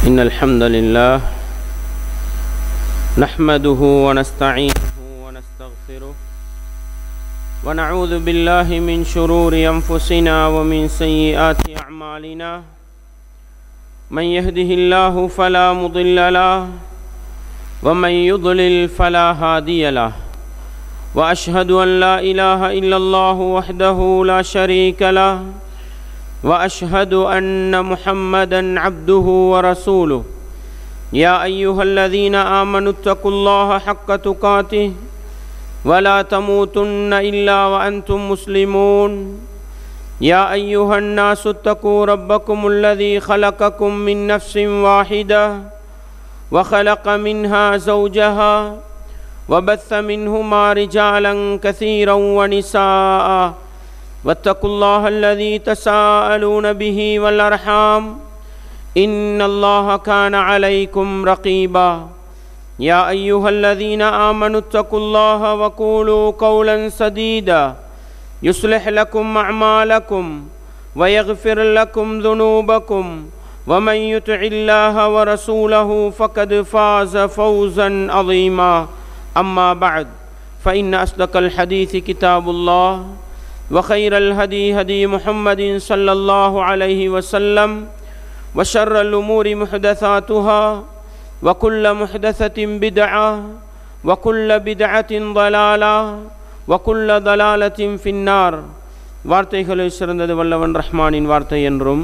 إن الحمد لله نحمده ونستعينه ونستغفره ونعوذ بالله من شرور أنفسنا ومن سيئات أعمالنا من يهده الله فلا مضل له ومن يضلل فلا هادي له وأشهد أن لا إله إلا الله وحده لا شريك له وأشهد أن محمدًا عبده ورسوله يا أيها الذين آمنوا اتقوا الله حق تقاته ولا تموتن إلا وأنتم مسلمون يا أيها الناس اتقوا ربكم الذي خلقكم من نفس واحدة وخلق منها زوجها وبث منهما رجالا كثيرا ونساء واتقوا الله الذي تساءلون به والأرحام إن الله كان عليكم رقيبا يا أيها الذين آمنوا اتقوا الله وقولوا قولا سديدا يصلح لكم أعمالكم ويغفر لكم ذنوبكم ومن يطع الله ورسوله فقد فاز فوزا عظيما أما بعد فإن أصدق الحديث كتاب الله وخير الهدي هدي محمد صلى الله عليه وسلم وشر الأمور محدثاتها وكل محدثة بدعة وكل بدعة ضلالة وكل ضلالة في النار வார்த்தைகளில் சிறந்தது வல்லவன் ரஹ்மானின் வார்த்தை என்றும்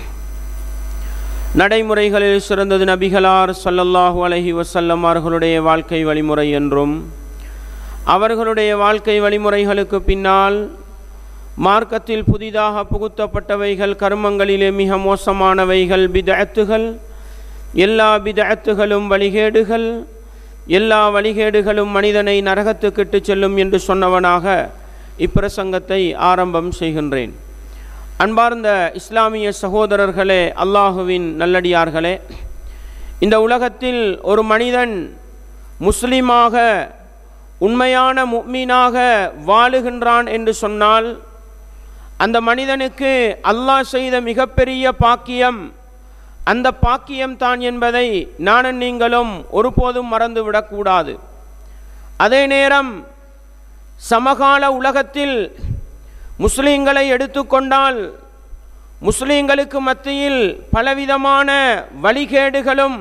நடைமுறைகளில் சிறந்தது நபிகளார் ஸல்லல்லாஹு அலைஹி வஸல்லம் அவர்களுடைய வாழ்க்கை வழிமுறை என்றும் அவர்களுடைய வாழ்க்கை வழிமுறைகளுக்கு பின்னால் மார்க்கத்தில் புதிதாக புகுத்தப்பட்டவைகள் கர்மங்களிலே மிக மோசமானவைகள் பிதஅத்துகள், எல்லா பிதஅத்துகளும் வழிகேடுகள், எல்லா வழிகேடுகளும் மனிதனை நரகத்துக்கிட்டு செல்லும் என்று சொன்னவனாக இப்பிரசங்கத்தை ஆரம்பம் செய்கின்றேன். அன்பார்ந்த இஸ்லாமிய சகோதரர்களே, அல்லாஹுவின் நல்லடியார்களே, இந்த உலகத்தில் ஒரு மனிதன் முஸ்லிமாக உண்மையான முஃமினாக வாழுகின்றான் என்று சொன்னால் அந்த மனிதனுக்கு அல்லாஹ் செய்த மிகப்பெரிய பாக்கியம் அந்த பாக்கியம் தான் என்பதை நானும் நீங்களும் ஒருபோதும் மறந்துவிடக்கூடாது. அதே நேரம் சமகால உலகத்தில் முஸ்லீம்களை எடுத்துக்கொண்டால் முஸ்லீம்களுக்கு மத்தியில் பலவிதமான வழிகேடுகளும்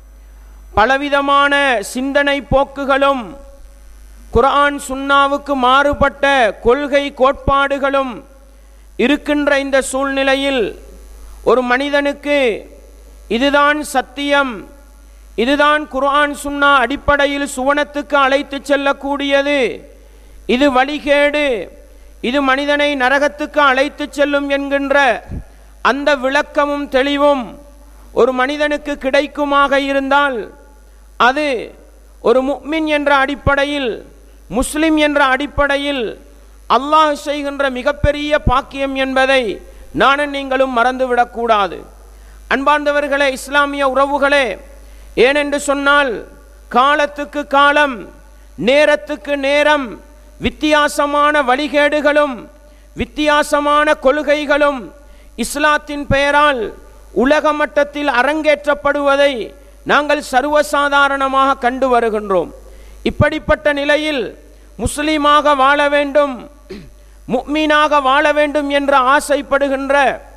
பலவிதமான சிந்தனை போக்குகளும் குர்ஆன் சுன்னாவுக்கு மாறுபட்ட கொள்கை கோட்பாடுகளும் இருக்கின்ற இந்த சூழ்நிலையில் ஒரு மனிதனுக்கு இதுதான் சத்தியம், இதுதான் குர்ஆன் சுன்னா அடிப்படையில் சுவனத்துக்கு அழைத்து செல்லக்கூடியது, இது வழிகேடு, இது மனிதனை நரகத்துக்கு அழைத்து செல்லும் என்கின்ற அந்த விளக்கமும் தெளிவும் ஒரு மனிதனுக்கு கிடைக்குமாக இருந்தால் அது ஒரு முஃமின் என்ற அடிப்படையில், முஸ்லிம் என்ற அடிப்படையில் அல்லாஹ் செய்கின்ற மிகப்பெரிய பாக்கியம் என்பதை நானும் நீங்களும் மறந்துவிடக்கூடாது. அன்பார்ந்தவர்களே, இஸ்லாமிய உறவுகளே, ஏனென்று சொன்னால் காலத்துக்கு காலம், நேரத்துக்கு நேரம் வித்தியாசமான வழிகேடுகளும் வித்தியாசமான கொள்கைகளும் இஸ்லாத்தின் பெயரால் உலக மட்டத்தில் அரங்கேற்றப்படுவதை நாங்கள் சர்வசாதாரணமாக கண்டு வருகின்றோம். இப்படிப்பட்ட நிலையில் முஸ்லீமாக வாழ வேண்டும், முஃமினாக வாழ வேண்டும் என்று ஆசைப்படுகின்ற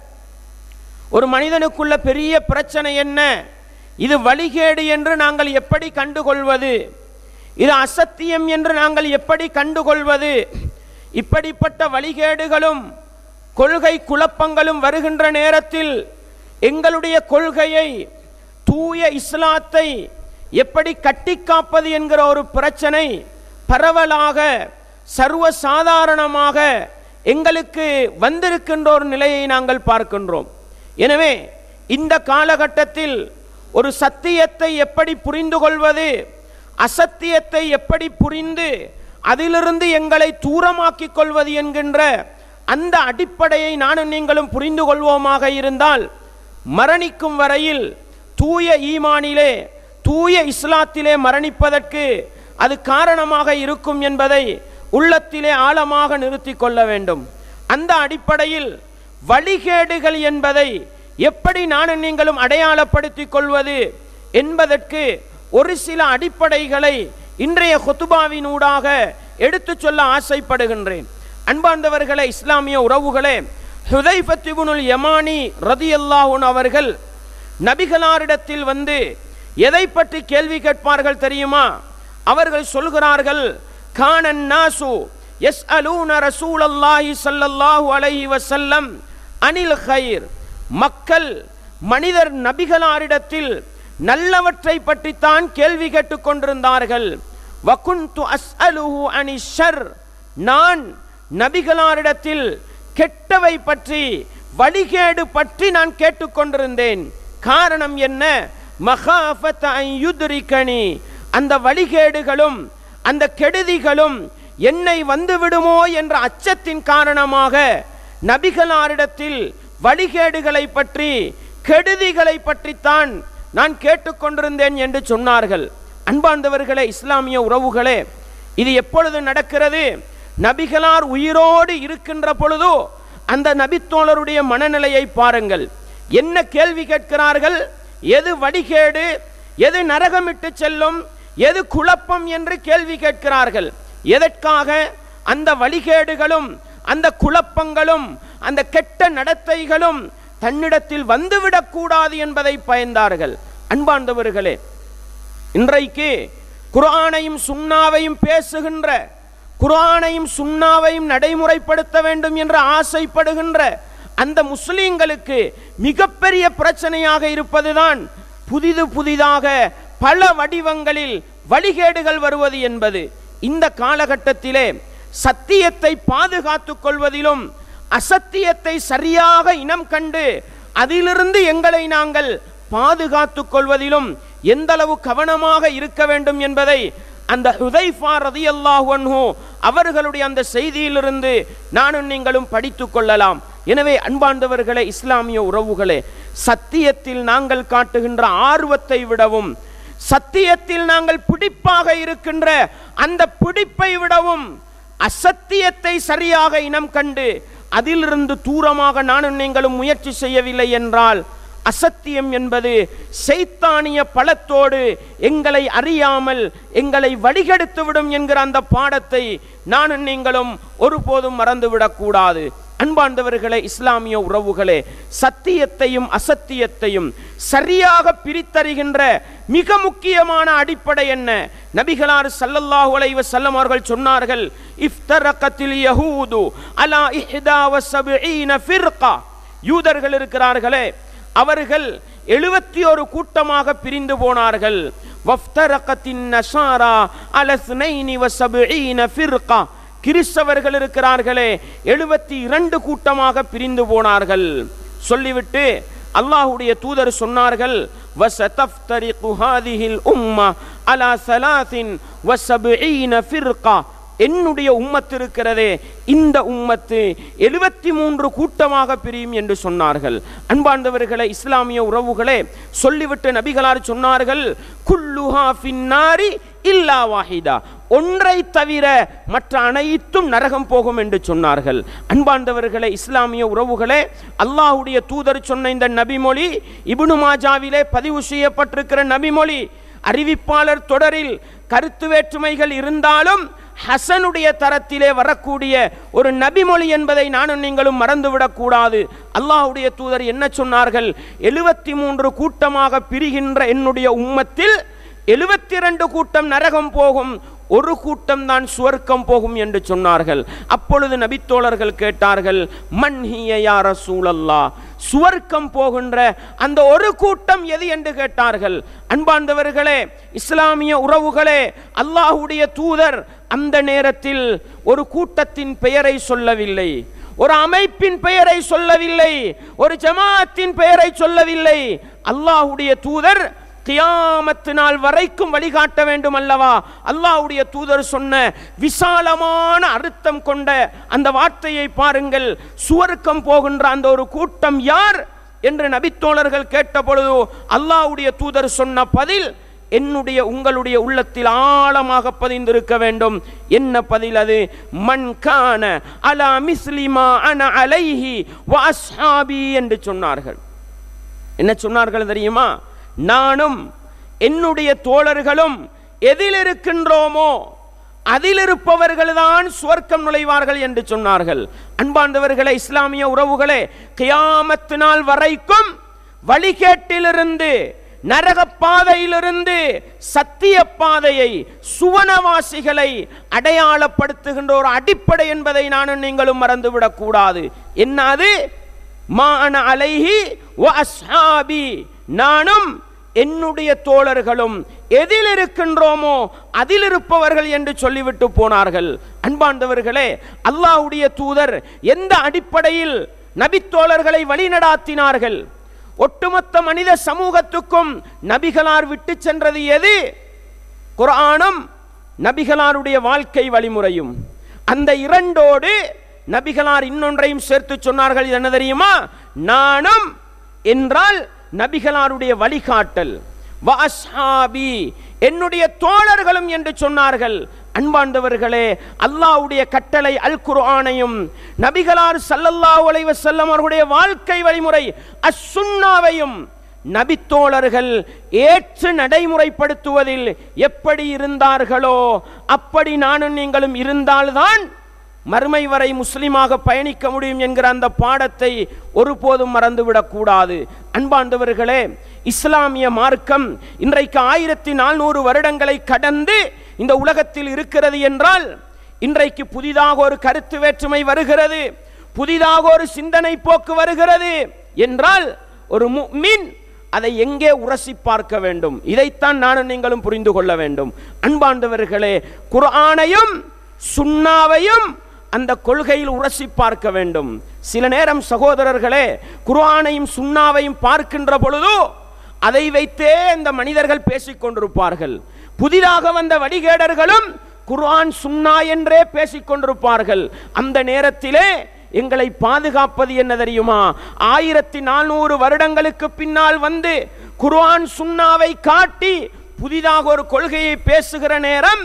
ஒரு மனிதனுக்குள்ள பெரிய பிரச்சனை என்ன? இது வழிகேடு என்று நாங்கள் எப்படி கண்டுகொள்வது? இது அசத்தியம் என்று நாங்கள் எப்படி கண்டுகொள்வது? இப்படிப்பட்ட வழிகேடுகளும் கொள்கை குழப்பங்களும் வருகின்ற நேரத்தில் எங்களுடைய கொள்கையை, தூய இஸ்லாத்தை எப்படி கட்டி காப்பது என்கிற ஒரு பிரச்சனை பரவலாக சர்வசாதாரணமாக எங்களுக்கு வந்திருக்கின்ற ஒரு நிலையை நாங்கள் பார்க்கின்றோம். எனவே இந்த காலகட்டத்தில் ஒரு சத்தியத்தை எப்படி புரிந்து கொள்வது, அசத்தியத்தை எப்படி புரிந்து அதிலிருந்து எங்களை தூரமாக்கிக் கொள்வது என்கின்ற அந்த அடிப்படையை நானும் நீங்களும் புரிந்து கொள்வோமாக இருந்தால் மரணிக்கும் வரையில் தூய ஈமானிலே, தூய இஸ்லாத்திலே மரணிப்பதற்கு அது காரணமாக இருக்கும் என்பதை உள்ளத்திலே ஆழமாக நிறுத்தி கொள்ள வேண்டும். அந்த அடிப்படையில் வழிகேடுகள் என்பதை எப்படி நானும் நீங்களும் அடையாளப்படுத்திக் கொள்வது என்பதற்கு ஒரு சில அடிப்படைகளை இன்றைய குத்துபாவினூடாக எடுத்து சொல்ல ஆசைப்படுகின்றேன். அன்பார்ந்தவர்களே, இஸ்லாமிய உறவுகளே, ஹுதைஃபத் இப்னுல் யமானி ரலியல்லாஹு அன்ஹு அவர்கள் நபிகளாரிடத்தில் வந்து எதை பற்றி கேள்வி கேட்பார்கள் தெரியுமா? அவர்கள் சொல்கிறார்கள், கானன் நாசு யஸ்அலூன ரசூலல்லாஹி ஸல்லல்லாஹு அலைஹி வஸல்லம் அனில் கைர். மக்கள் மனிதர் நபிகளாரிடத்தில் நல்லவற்றை பற்றித்தான் கேள்வி கேட்டுக் கொண்டிருந்தார்கள். வகுந்து அஸ்அலுஹு அனிஷ் ஷர். நான் நபிகளாரிடத்தில் கெட்டவை பற்றி, வழிகேடு பற்றி நான் கேட்டுக்கொண்டிருந்தேன். காரணம் என்ன? மகாஃபத அன் யுத்ரிகனி. அந்த வழிகேடுகளும் அந்த கெடுதிகளும் என்னை வந்து விடுமோ என்ற அச்சத்தின் காரணமாக நபிகளாரிடத்தில் வழிகேடுகளை பற்றி, கெடுதிகளை பற்றித்தான் நான் கேட்டுக்கொண்டிருந்தேன் என்று சொன்னார்கள். அன்பார்ந்தவர்களே, இஸ்லாமிய உறவுகளே, இது எப்பொழுது நடக்கிறது? நபிகளார் உயிரோடு இருக்கின்ற பொழுதோ அந்த நபித்தோழருடைய மனநிலையை பாருங்கள். என்ன கேள்வி கேட்கிறார்கள்? எது வழிகேடு, எது நரகமிட்டு செல்லும், எது குழப்பம் என்று கேள்வி கேட்கிறார்கள். எதற்காக? அந்த வழிகேடுகளும் அந்த குழப்பங்களும் அந்த கெட்ட நடத்தைகளும் தன்னிடத்தில் வந்துவிடக்கூடாது என்பதை பயந்தார்கள். அன்பார்ந்தவர்களே, இன்றைக்கு குர்ஆனையும் சுன்னாவையும் பேசுகின்ற, குர்ஆனையும் சுன்னாவையும் நடைமுறைப்படுத்த வேண்டும் என்று ஆசைப்படுகின்ற அந்த முஸ்லிம்களுக்கு மிகப்பெரிய பிரச்சனையாக இருப்பதுதான் புதிதாக பல வடிவங்களில் வழிகேடுகள் வருவது என்பது. இந்த காலகட்டத்திலே சத்தியத்தை பாதுகாத்துக் கொள்வதிலும் அசத்தியத்தை சரியாக இனம் கண்டு அதிலிருந்து எங்களை நாங்கள் பாதுகாத்துக் கொள்வதிலும் எந்த அளவு கவனமாக இருக்க வேண்டும் என்பதை அந்த ஹுதைஃபா ரலியல்லாஹு அன்ஹு அவர்களுடைய அந்த செய்தியிலிருந்து நானும் நீங்களும் படித்துக் கொள்ளலாம். எனவே அன்பார்ந்தவர்களே, இஸ்லாமிய உறவுகளே, சத்தியத்தில் நாங்கள் காட்டுகின்ற ஆர்வத்தை விடவும், சத்தியத்தில் நாங்கள் பிடிப்பாக இருக்கின்ற அந்த பிடிப்பை விடவும் அசத்தியத்தை சரியாக இனம் கண்டு அதிலிருந்து தூரமாக நானும் நீங்களும் முயற்சி செய்யவில்லை என்றால் அசத்தியம் என்பது சைத்தானிய பலத்தோடு எங்களை அறியாமல் எங்களை வழிகெடுத்துவிடும் என்கிற அந்த பாடத்தை நானும் நீங்களும் ஒருபோதும் மறந்துவிடக்கூடாது. அன்பார்ந்தவர்களே, இஸ்லாமிய உறவுகளே, சத்தியத்தையும் அசத்தியத்தையும் சரியாக பிரித்தறிகின்ற மிக முக்கியமான அடிப்படை என்ன? நபிகளார் ஸல்லல்லாஹு அலைஹி வஸல்லம் அவர்கள் சொன்னார்கள், இஃப்தரகத்தில் யஹூது அலா 71 ஃபிர்கா. யூதர்கள் இருக்கிறார்களே, அவர்கள் 71 கூட்டமாக பிரிந்து போனார்கள். வஃப்தரகத்தின் நஸாரா அலா 72 ஃபிர்கா. கிறிஸ்தவர்கள் இருக்கிறார்களே, 72 கூட்டமாக பிரிந்து போனார்கள். சொல்லிவிட்டு அல்லாஹ்வுடைய தூதர் சொன்னார்கள், வஸதஃப்தரிகு ஹாதிஹில் உம்ம அலா 73 ஃபிர்கா. என்னுடைய உம்மத்து இருக்கிறதே, இந்த உம்மத்து 73 கூட்டமாக பிரியும் என்று சொன்னார்கள். அன்பார்ந்தவர்களே, இஸ்லாமிய உறவுகளே, சொல்லிவிட்டு நபிகளார் சொன்னார்கள், குல்லுஹா ஃபின்னாரி இல்லா வாஹிதா. ஒன்றை தவிர மற்ற அனைத்தும் நரகம் போகும் என்று சொன்னார்கள். அன்பார்ந்தவர்களே, இஸ்லாமிய உறவுகளே, அல்லாஹ்வுடைய தூதர் சொன்ன இந்த நபிமொழி இப்னு மாஜாவிலே பதிவு செய்யப்பட்டிருக்கிற நபிமொழி. அறிவிப்பாளர் தொடரில் கருத்து வேற்றுமைகள் இருந்தாலும் ஹசனுடைய தரத்திலே வரக்கூடிய ஒரு நபிமொழி என்பதை நானும் நீங்களும் மறந்துவிடக் கூடாது. அல்லாஹ்வுடைய தூதர் என்ன சொன்னார்கள்? 73 கூட்டமாக பிரிகின்ற என்னுடைய உம்மத்தில் 72 கூட்டம் நரகம் போகும், ஒரு கூட்டம் தான் சுவர்க்கம் போகும் என்று சொன்னார்கள். அப்பொழுது நபித்தோழர்கள் கேட்டார்கள், மன் ஹிய யா ரசூலல்லாஹ், சுவர்க்கம் போகின்ற அந்த ஒரு கூட்டம் எது என்று கேட்டார்கள். அன்பார்ந்தவர்களே, இஸ்லாமிய உறவுகளே, அல்லாஹ்வுடைய தூதர் அந்த நேரத்தில் ஒரு கூட்டத்தின் பெயரை சொல்லவில்லை, ஒரு அமைப்பின் பெயரை சொல்லவில்லை, ஒரு ஜமாஅத்தின் பெயரை சொல்லவில்லை. அல்லாஹ்வுடைய தூதர் கியாமத்து நாள் வரைக்கும் வழிகாட்ட வேண்டும் அல்லவா? அல்லாஹ்வுடைய தூதர் சொன்ன விசாலமான அர்த்தம் கொண்ட அந்த வார்த்தையை பாருங்கள். சுவர்க்கம் போகின்ற அந்த ஒரு கூட்டம் யார் என்று நபித்தோழர்கள் கேட்ட பொழுது அல்லாஹ்வுடைய தூதர் சொன்ன பதில் என்னுடைய உங்களுடைய உள்ளத்தில் ஆழமாக பதிந்திருக்க வேண்டும். என்ன பதில் அது? மன் கான அலா மிஸ்லிமா அன அலைஹி வ அஸ்ஹாபி என்று சொன்னார்கள். என்ன சொன்னார்கள் தெரியுமா? நானும் என்னுடைய தோழர்களும் எதில் இருக்கின்றோமோ அதில் இருப்பவர்கள் தான் சுவர்க்கம் நுழைவார்கள் என்று சொன்னார்கள். அன்பார்ந்தவர்களே, இஸ்லாமிய உறவுகளே, கியாமத் நாள் வரைக்கும் வழிகேட்டிலிருந்து, நரக பாதையிலிருந்து சத்திய பாதையை, சுவனவாசிகளை அடையாளப்படுத்துகின்ற ஒரு அடிப்படை என்பதை நானும் நீங்களும் மறந்துவிடக் கூடாது. என்னது? மா அன அலைஹி வ அஸ்ஹாபி, நானும் என்னுடைய தோழர்களும் எதில் இருக்கின்றோமோ அதில் இருப்பவர்கள் என்று சொல்லிவிட்டு போனார்கள். அன்பார்ந்தவர்களே, அல்லாஹ்வுடைய தூதர் எந்த அடிப்படையில் நபித்தோழர்களை வழிநடாத்தினார்கள்? ஒட்டுமொத்த மனித சமூகத்துக்கும் நபிகளார் விட்டு சென்றது எது? குர்ஆனும் நபிகளாருடைய வாழ்க்கை வழிமுறையும். அந்த இரண்டோடு நபிகளார் இன்னொன்றையும் சேர்த்து சொன்னார்கள். என்ன தெரியுமா? நானும் என்றால் நபிகளாருடைய வழிகாட்டல், வஅஸ்ஹாபி என்னுடைய தோழர்களும் என்று சொன்னார்கள். அன்பார்ந்தவர்களே, அல்லாஹ்வுடைய கட்டளை அல் குர்ஆனையும் நபிகளார் ஸல்லல்லாஹு அலைஹி வஸல்லம் அவர்களுடைய வாழ்க்கை வழிமுறை அஸ்-சுன்னாவையும் நபித்தோழர்கள் ஏற்று நடைமுறைப்படுத்துவதில் எப்படி இருந்தார்களோ அப்படி நானும் நீங்களும் இருந்தால்தான் மறுமை வரை முஸ்லிமாக பயணிக்க முடியும் என்கிற அந்த பாடத்தை ஒருபோதும் மறந்துவிடக் கூடாது. அன்பார்ந்தவர்களே, இஸ்லாமிய மார்க்கம் இன்றைக்கு 1400 வருடங்களை கடந்து இந்த உலகத்தில் இருக்கிறது என்றால், இன்றைக்கு புதிதாக ஒரு கருத்து வேற்றுமை வருகிறது, புதிதாக ஒரு சிந்தனை போக்கு வருகிறது என்றால் ஒரு முஃமின் அதை எங்கே உரசி பார்க்க வேண்டும்? இதைத்தான் நானும் நீங்களும் புரிந்து கொள்ள வேண்டும். அன்பார்ந்தவர்களே, குர்ஆனையும் சுன்னாவையும் அந்த கொள்கையில் உரசி பார்க்க வேண்டும். சில நேரம் சகோதரர்களே, குர்ஆனையும் சுன்னாவையும் பார்க்கின்ற பொழுது அதை வைத்தே இந்த மனிதர்கள் பேசிக் கொண்டிருப்பார்கள். புதிதாக வந்த வழிகேடர்களும் குர்ஆன் சுன்னா என்றே பேசிக் கொண்டிருப்பார்கள். அந்த நேரத்திலே எங்களை பாதுகாப்பது என்ன தெரியுமா? 1400 வருடங்களுக்கு பின்னால் வந்து குர்ஆன் சுன்னாவை காட்டி புதிதாக ஒரு கொள்கையை பேசுகிற நேரம்,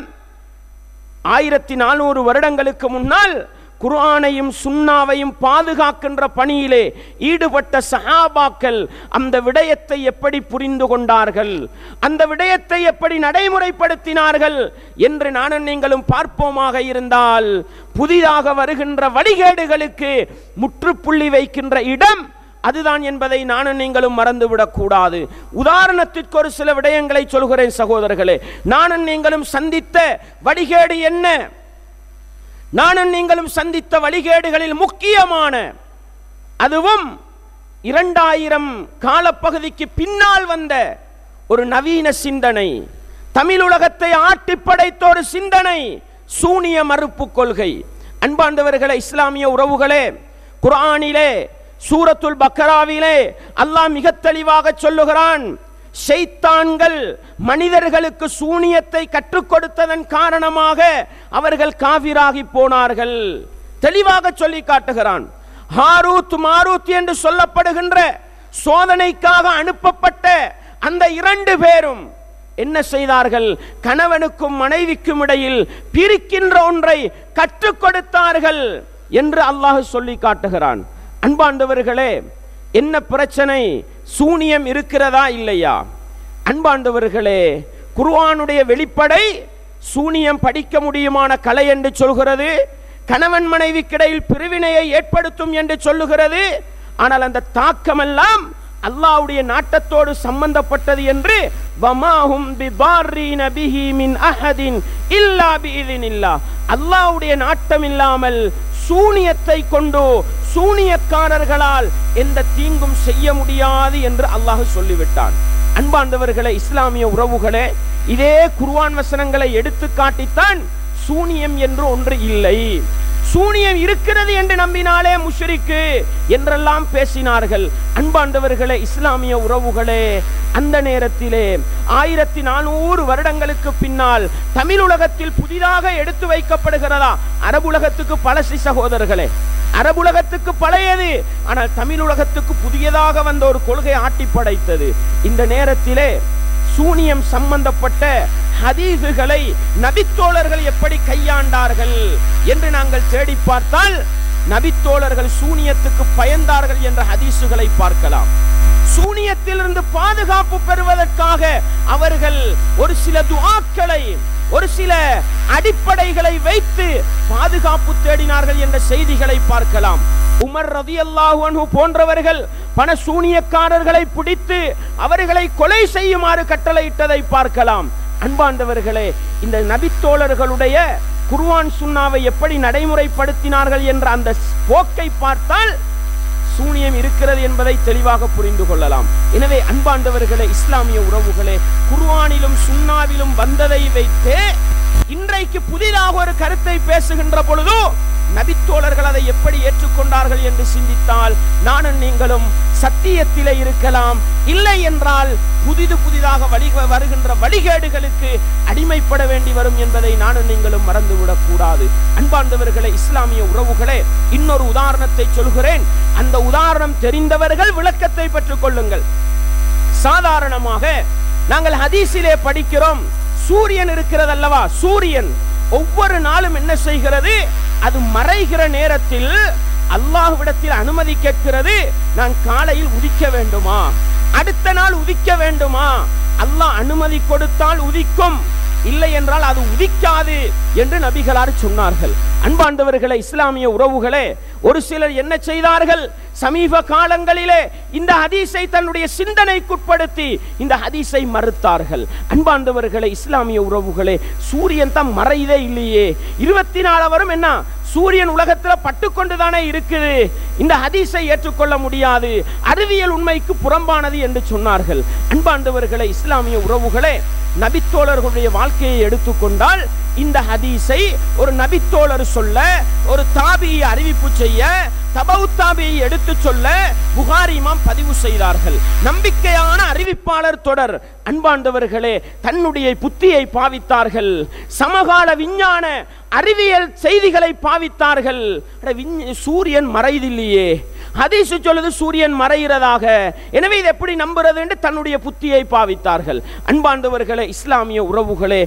1400 வருடங்களுக்கு முன்னால் குர்ஆனையும் சுன்னாவையும் பாதுகாக்கின்ற பணியிலே ஈடுபட்ட சஹாபாக்கள் அந்த விடயத்தை எப்படி புரிந்து கொண்டார்கள், அந்த விடயத்தை எப்படி நடைமுறைப்படுத்தினார்கள் என்று நானும் நீங்களும் பார்ப்போமாக இருந்தால், புதிதாக வருகின்ற வழிகேடுகளுக்கு முற்றுப்புள்ளி வைக்கின்ற இடம் அதுதான் என்பதை நானும் நீங்களும் மறந்துவிடக் கூடாது. உதாரணத்திற்கு ஒரு சில விடயங்களை சொல்கிறேன் சகோதரர்களே. நானும் நீங்களும் சந்தித்த வழிகேடு என்ன? நானும் நீங்களும் சந்தித்த வழிகேடுகளில் முக்கியமான, அதுவும் 2000 காலப்பகுதிக்கு பின்னால் வந்த ஒரு நவீன சிந்தனை, தமிழ் உலகத்தை ஆட்டி படைத்த ஒரு சிந்தனை, சூனிய மறுப்பு கொள்கை. அன்பார்ந்தவர்களே, இஸ்லாமிய உறவுகளே, குர்ஆனிலே சூரத்துல் பக்கராவிலே அல்லாஹ் மிக தெளிவாக சொல்லுகிறான், ஷைத்தான்கள் மனிதர்களுக்கு சூனியத்தை கற்றுக் கொடுத்ததன் காரணமாக அவர்கள் காஃபிராகி போனார்கள். தெளிவாக சொல்லி காட்டுகிறான். ஹாரூத் மாரூத் என்று சொல்லப்படுகின்ற சோதனைக்காக அனுப்பப்பட்ட அந்த 2 பேரும் என்ன செய்தார்கள்? கணவனுக்கும் மனைவிக்கும் இடையில் பிரிக்கின்ற ஒன்றை கற்றுக் கொடுத்தார்கள் என்று அல்லாஹ் சொல்லி காட்டுகிறான். அன்பாண்டவர்களே, என்ன பிரச்சனை? சூனியம் இருக்கிறதா இல்லையா? அன்பாண்டவர்களே, குர்ஆனுடைய வெளிப்படை சூனியம் படிக்க முடியுமான கலை என்று சொல்கிறது, கணவன் மனைவிக்கிடையில் பிரிவினையை ஏற்படுத்தும் என்று சொல்லுகிறது. ஆனால் அந்த தாக்கமெல்லாம் அல்லாஹ்வுடைய நாட்டத்தோடு சம்பந்தப்பட்டது என்று வமாஹும் பிதார்ரீன பிஹி மின் அஹதின் இல்லா பிஇذنில்லாஹ், அல்லாஹ்வுடைய நாட்டம் இல்லாமல் சூனியத்தை கொண்டு சூனியக்காரர்களால் எந்த தீங்கும் செய்ய முடியாது என்று அல்லாஹ் சொல்லிவிட்டான். அன்பார்ந்தவர்களே, இஸ்லாமிய உறவுகளே, இதே குர்ஆன் வசனங்களை எடுத்து காட்டித்தான் சூனியம் என்று ஒன்று இல்லை, சூனியம் இருக்கிறது என்று நம்பினாலே முஷ்ரிக்கு என்றெல்லாம் பேசினார்கள். அன்பார்ந்தவர்களே, இஸ்லாமிய உறவுகளே, அந்த நேரத்திலே 1400 வருடங்களுக்கு பின்னால் தமிழ் உலகத்தில் புதிதாக எடுத்து வைக்கப்படுகிறதா? அரபுலகத்துக்கு பழசி சகோதரர்களே, அரபுலகத்துக்கு பழையது. ஆனால் தமிழ் உலகத்துக்கு புதியதாக வந்த ஒரு கொள்கை ஆட்டி படைத்தது. இந்த நேரத்திலே சூனியம் சம்பந்தப்பட்ட ஹதீஸுகளை நபித்தோழர்கள் எப்படி கையாண்டார்கள் என்று நாங்கள் தேடி பார்த்தால், நபித்தோழர்கள் சூனியத்துக்கு பயந்தார்கள் என்ற ஹதீஸுகளை பார்க்கலாம். சூனியத்திலிருந்து பாதுகாப்பு பெறுவதற்காக அவர்கள் ஒரு சில துஆக்களை, ஒரு சில அடிப்படைகளை வைத்து பாதுகாப்பு தேடினார்கள் என்ற செய்திகளை பார்க்கலாம். உமர் ரலியல்லாஹு அன்ஹு போன்றவர்கள் பண சூனியக்காரர்களை பிடித்து அவர்களை கொலை செய்யுமாறு கட்டளையிட்டதை பார்க்கலாம். அன்பாண்டவர்களே, இந்த நபித்தோழர்களுடைய குர்ஆன் சுன்னாவை எப்படி நடைமுறைப்படுத்தினார்கள் என்ற அந்த போக்கை பார்த்தால் சூனியம் இருக்கிறது என்பதை தெளிவாக புரிந்து கொள்ளலாம். எனவே அன்பாண்டவர்களே, இஸ்லாமிய உறவுகளே, குர்ஆனிலும் சுன்னாவிலும் வந்ததை வைத்தே இன்றைக்கு புதிதாக ஒரு கருத்தை பேசுகின்ற பொழுது நபித்தோழர்கள் அதை எப்படி ஏற்றுக்கொண்டார்கள் என்று சிந்தித்தால் நானும் நீங்களும் சத்தியத்திலே இருக்கலாம். இல்லை என்றால் புதிதாக வருகின்ற வழிகேடுகளுக்கு அடிமைப்பட வேண்டி வரும் என்பதை நானும் நீங்களும் மறந்துவிடக் கூடாது. அன்பார்ந்தவர்களே, இஸ்லாமிய உறவுகளே, இன்னொரு உதாரணத்தை சொல்கிறேன். அந்த உதாரணம் தெரிந்தவர்கள் விளக்கத்தை பெற்றுக் கொள்ளுங்கள். சாதாரணமாக நாங்கள் ஹதீஸிலே படிக்கிறோம், சூரியன் இருக்கிறது அல்லவா, சூரியன் ஒவ்வொரு நாளும் என்ன செய்கிறது, அது மறைகிற நேரத்தில் அல்லாஹ்விடத்தில் அனுமதி கேட்கிறது. நான் காலையில் உதிக்க வேண்டுமா, அடுத்த நாள் உதிக்க வேண்டுமா? அல்லாஹ் அனுமதி கொடுத்தால் உதிக்கும், இல்லை என்றால் அது உதிக்காது என்று நபிகளார் சொன்னார்கள். அன்பாண்டவர்களே, இஸ்லாமிய உறவுகளே, ஒரு சிலர் என்ன செய்தார்கள், சமீப காலங்களிலே இந்த ஹதீஸை தன்னுடைய சிந்தனைக்குட்படுத்தி இந்த ஹதீஸை மறுத்தார்கள். அன்பாண்டவர்களே, இஸ்லாமிய உறவுகளே, சூரியன் தான் மறையதே இல்லையே, 24 வரும் என்ன சூரியன் உலகத்தில் பட்டுக்கொண்டுதானே இருக்குது, இந்த ஹதீஸை ஏற்றுக்கொள்ள முடியாது, அறிவியல் உண்மைக்கு புறம்பானது என்று சொன்னார்கள். அன்பாண்டவர்களே, இஸ்லாமிய உறவுகளே, நபித்தோழர்களுடைய வாழ்க்கையை எடுத்துக்கொண்டால் இந்த ஹதீஸை ஒரு நபித்தோழர் சொல்ல, ஒரு தாபியை அறிவிப்பு செய்ய, தபவு தாபியை எடுத்து சொல்ல புகாரி இமாம் பதிவு செய்தார்கள். நம்பிக்கையான அறிவிப்பாளர் தொடர். அன்பாண்டவர்களே, தன்னுடைய புத்தியை பாவித்தார்கள், சமகால விஞ்ஞான அறிவியல் செய்திகளை பாவித்தார்கள். சூரியன் மறைதில்லையே, ஹதீஸ் சொல்லுது சூரியன் மறைகிறதாக, எனவே இது எப்படி நம்புறது என்று தன்னுடைய புத்தியை பாவித்தார்கள். அன்பாண்டவர்களே, இஸ்லாமிய உறவுகளே,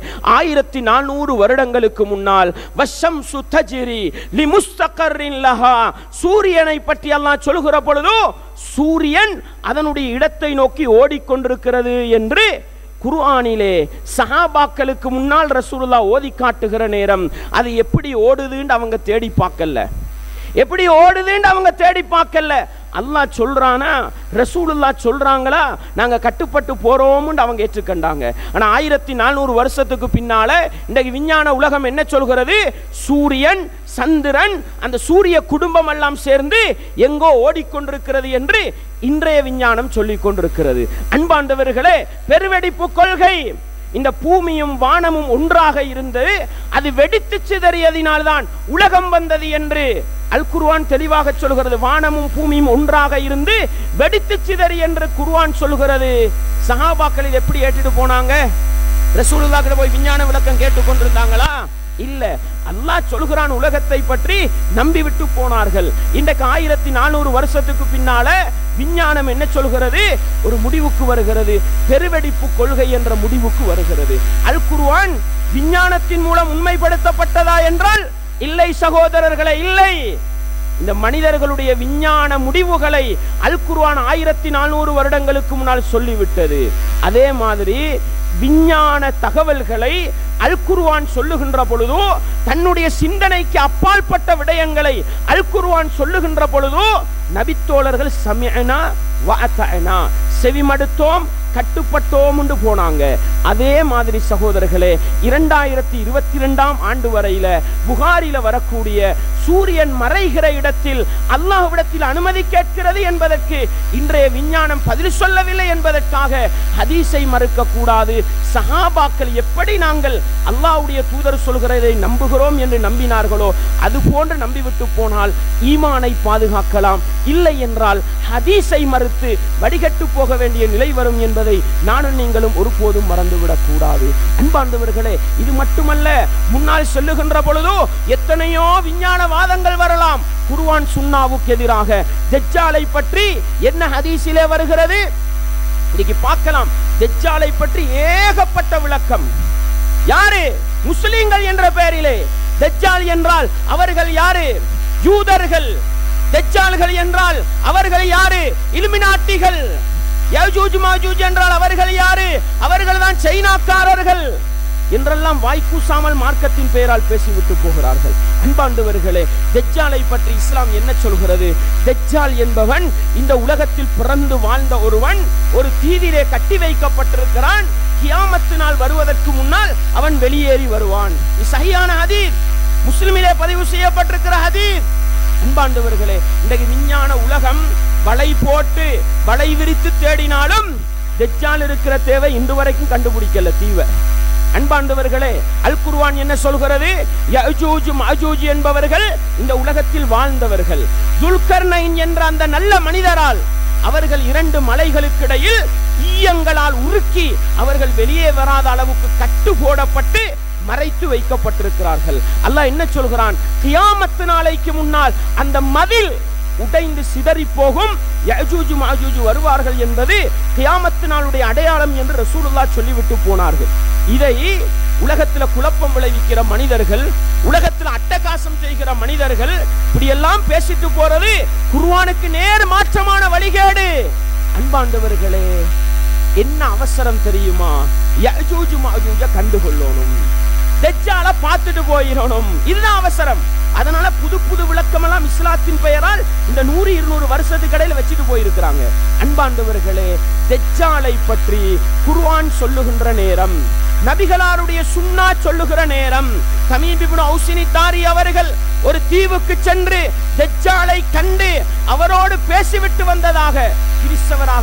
1400 வருடங்களுக்கு முன்னால் வஷம்சு தஜ்ரி லிமுஸ்தகர்ரின் லஹா, சூரியனை பற்றி அல்லாஹ் சொல்லுகிற பொழுது சூரியன் அதனுடைய இடத்தை நோக்கி ஓடிக்கொண்டிருக்கிறது என்று குர்ஆனிலே சஹாபாக்களுக்கு முன்னால் ரசூலுல்லாஹ் ஓதி காட்டுகிற நேரம் அது எப்படி ஓடுதுன்னு அவங்க தேடி பார்க்கல, எப்படி ஓடுதுன்னு அவங்க தேடி பார்க்கல. அல்லாஹ் சொல்றானா, ரசூலுல்லாஹ் சொல்றாங்களா, நாங்க கட்டுப்பட்டு போறோம்னு அவங்க ஏற்றுக்கொண்டாங்க. ஆனா 1400 வருஷத்துக்கு பின்னால இன்றைக்கு விஞ்ஞான உலகம் என்ன சொல்கிறது, சூரியன் சந்திரன் அந்த சூரிய குடும்பம் எல்லாம் சேர்ந்து எங்கோ ஓடிக்கொண்டிருக்கிறது என்று இன்றைய விஞ்ஞானம் சொல்லிக் கொண்டிருக்கிறது. அன்பாண்டவர்களே, பெருவெடிப்பு கொள்கை, இந்த பூமியும் வானமும் ஒன்றாக இருந்து அது வெடித்து சிதறியதினால்தான் உலகம் வந்தது என்று அல் குர்ஆன் தெளிவாக சொல்கிறது. வானமும் பூமியும் ஒன்றாக இருந்து வெடித்து சிதறி என்று குர்ஆன் சொல்கிறது. சஹாபாக்கள் இதை எப்படி ஏற்றிட்டு போனாங்க? ரசூலுல்லாஹ் கிட்ட போய் விஞ்ஞான விளக்கம் கேட்டுக் கொண்டிருந்தாங்களா? இல்ல, அல்லாஹ் சொல்கிறான் உலகத்தை பற்றி நம்பி விட்டு போனார்கள். இன்றைக்கு 1400 வருஷத்துக்கு பின்னால விஞ்ஞானம் என்ன சொல்கிறது, ஒரு முடிவுக்கு வருகிறது, பெருவெடிப்பு கொள்கை என்ற முடிவுக்கு வருகிறது. அல் குர்ஆன் விஞ்ஞானத்தின் மூலம் உண்மைப்படுத்தப்பட்டதா என்றால் இல்லை சகோதரர்களே, இல்லை. இந்த மனிதர்களுடைய விஞ்ஞான முடிவுகளை அல் குர்ஆன் 1400 வருடங்களுக்கு முன்னால் சொல்லிவிட்டது. அதே மாதிரி விஞ்ஞான தகவல்களை அல் குர்ஆன் சொல்லுகின்ற பொழுது, தன்னுடைய சிந்தனைக்கு அப்பாற்பட்ட விடயங்களை அல் குர்ஆன் சொல்லுகின்ற பொழுது நபித்தோழர்கள் சமிஅனா வ அத்தஅனா, செவிமடுத்தோம் கட்டுப்பட்டோம் என்று போனாங்க. அதே மாதிரி சகோதரர்களே, 2022ஆம் ஆண்டு வரையில புகாரில வரக்கூடிய சூரியன் மறைகிற இடத்தில் அல்லாஹ்விடத்தில் அனுமதி கேட்கிறது என்பதற்கு இன்றைய விஞ்ஞானம் பதில் சொல்லவில்லை என்பதற்காக ஹதீஸை மறுக்க கூடாது. சஹாபாக்கள் எப்படி நாங்கள் அல்லாஹ்வுடைய தூதர் சொல்கிறதை நம்புகிறோம் என்று நம்பினார்களோ அது போன்று நம்பிவிட்டு போனால் ஈமானை பாதுகாக்கலாம். இல்லை என்றால் ஹதீஸை மறுத்து வடிகட்டு போக வேண்டிய நிலை வரும் என்பதை நானும் நீங்களும் ஒருபோதும் மறந்துவிடக் கூடாது. அன்பார்ந்தவர்களே, இது மட்டுமல்ல, முன்னால் சொல்லுகின்ற பொழுதோ எத்தனையோ விஞ்ஞான வாதங்கள் வரலாம். குர்ஆன் சுன்னாவுக்கு எதிராக தஜ்ஜாலை பற்றி என்ன ஹதீஸிலே வருகிறது இன்னைக்கு பார்க்கலாம். தஜ்ஜாலை பற்றி ஏகப்பட்ட விளக்கம். யாரு? முஸ்லிம்கள் என்ற பெயரிலே. தஜ்ஜால் என்றால் அவர்கள் யாரு? யூதர்கள். தஜ்ஜால்கள் என்றால் அவர்கள் யாரு? இலுமினாட்டிகள். யஜூஜ் மாஜூஜ் என்றால் அவர்கள் யாரு? அவர்கள் தான் சைனாக்காரர்கள் என்றெல்லாம் வாய்க்கூசாமல் மார்க்கத்தின் பெயரால் பேசிவிட்டு போகிறார்கள். அன்பாண்டவர்களே, தஜ்ஜாலை பற்றி இஸ்லாம் என்ன சொல்கிறது? தஜ்ஜால் என்பவன் இந்த உலகத்தில் பிறந்து வாழ்ந்த ஒருவன், ஒரு தீவிலே கட்டி வைக்கப்பட்டிருக்கிறான். கியாமத்து நாள் வருவதற்கு முன்னால் அவன் வெளியேறி வருவான். சஹீஹான ஹதீஸ், முஸ்லிமிலே பதிவு செய்யப்பட்டிருக்கிற ஹதீஸ். அன்பாண்டவர்களே, இன்றைக்கு விஞ்ஞான உலகம் வலை போட்டு வலை விரித்து தேடினாலும் தஜ்ஜால் இருக்கிற தேவை இன்று வரைக்கும் கண்டுபிடிக்கல தீவை. அன்பாண்டவர்களே, அல் குர்ஆன் என்ன சொல்கிறது? யஜூஜ் மஜூஜ் என்பவர்கள் இந்த உலகத்தில் வாழ்ந்தவர்கள். துல்கர்னைன் என்ற அந்த நல்ல மனிதரால் அவர்கள் 2 மலைகளுக்கு இடையில் ஈயங்களால் உருக்கி அவர்கள் வெளியே வராத அளவுக்கு கட்டு போடப்பட்டு மறைத்து வைக்கப்பட்டிருக்கிறார்கள். அல்லாஹ் என்ன சொல்கிறான்? கியாமத்து நாளைக்கு முன்னால் அந்த மதில் உடைந்து சிதறி போகும், யஜூஜ் மஜூஜ் வருவார்கள் என்பது கியாமத்து நாளுடைய அடையாளம் என்று ரசூலுல்லாஹ் சொல்லிவிட்டு போனார்கள். இதை உலகத்தில் குழப்பம் விளைவிக்கிற மனிதர்கள், உலகத்தில் அட்டகாசம் செய்கிற மனிதர்கள் இப்படியெல்லாம் பேசிட்டு போறது குர்ஆனுக்கு நேர் மாற்றமான வழிகேடு. அன்பாண்டவர்களே, என்ன அவசரம் தெரியுமா? யஜூஜ் மஜூஜ கண்டுகொள்ளணும், தஜ்ஜாலை பார்த்துட்டு போயிடணும், இதுதான் அவசரம். அதனால புது புது விளக்கம் எல்லாம் இஸ்லாத்தின் பெயரால் இந்த 100-200 வருஷத்துக்கு இடையில வச்சுட்டு போயிருக்கிறாங்க. அன்பாண்டவர்களே, தஜ்ஜாலை பற்றி குர்ஆன் சொல்லுகின்ற நேரம், நபிகளாருடைய சுன்னா சொல்லுகிற நேரம், தமீம் இப்னு ஔஸினி தாரி அவர்கள் ஒரு தீவுக்கு சென்று தஜ்ஜாலை கண்டு அவரோடு பேசிவிட்டு வந்ததாக கிறிஸ்தவராக